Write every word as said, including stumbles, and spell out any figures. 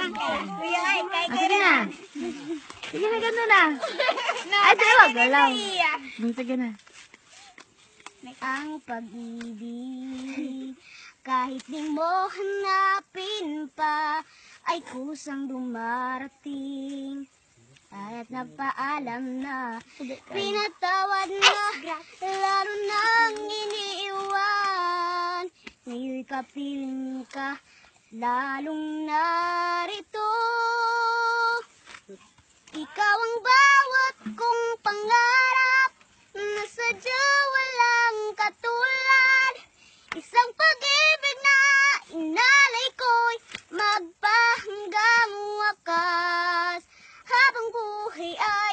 Kuya, ay, kay Ah, sige na. Sige na, ganda na. Ay, di ba? Galaw. Hmm, sige na. Ang pag-ibig, kahit di mo hanapin pa, ay kusang dumarating. At nagpaalam na, pinatawad na, lalo nang iniiwan. Ngayon'y kapiling ka, lalong narito. Ikaw ang bawat kong pangarap, na sadya walang katulad. Isang pag-ibig na inalay ko'y magpahanggang wakas. Habang buhay ay